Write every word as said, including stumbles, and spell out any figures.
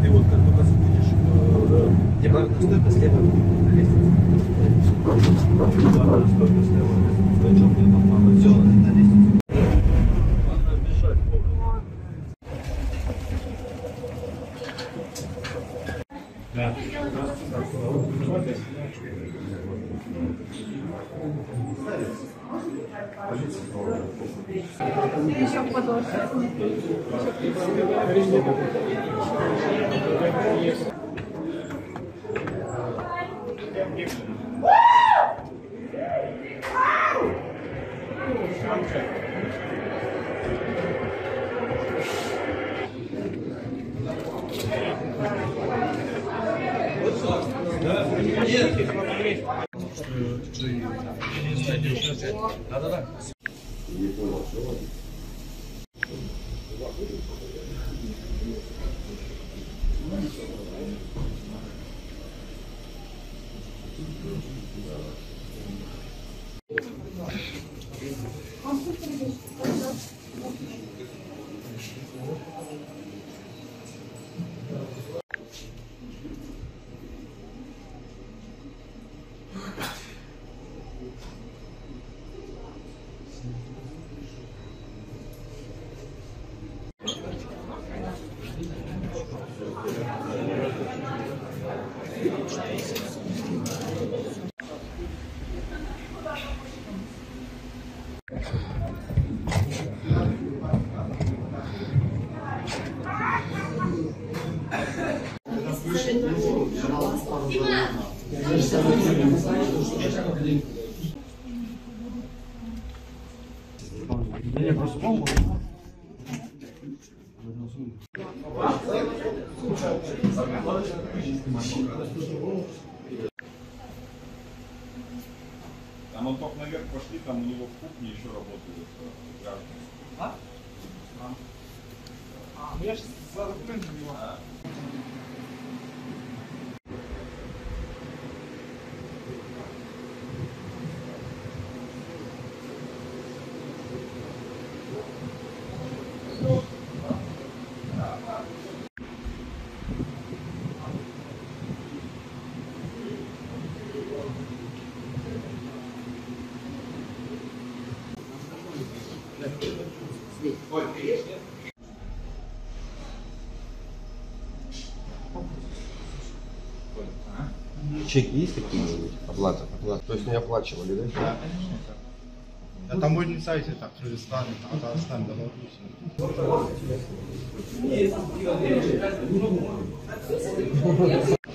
Ты вот как только будешь, где барная стойка слева лестница. Барная стойка слева лестница. Зачем мне там надо? Все, на лестнице. Надо бежать, помню. Да. Еще подольше. Да-да-да. Не понял, что он. Я просто помню. Там он только наверх пошли, там у него в кухне еще работают граждане. А? А. А, ну я же за документами его. А. Ой, конечно. Чеки есть какие-нибудь? Оплата? Оплата. То есть не оплачивали, да? Да, конечно. На таможенном сайте, так, Кыргызстан, Татарстан, Беларусь.